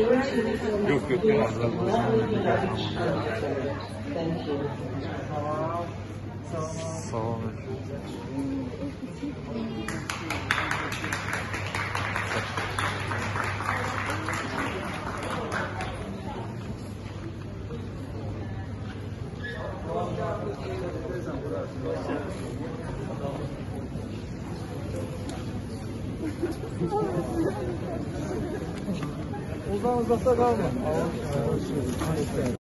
Yok yok biraz daha. Sağ olun. Uzakta kalma.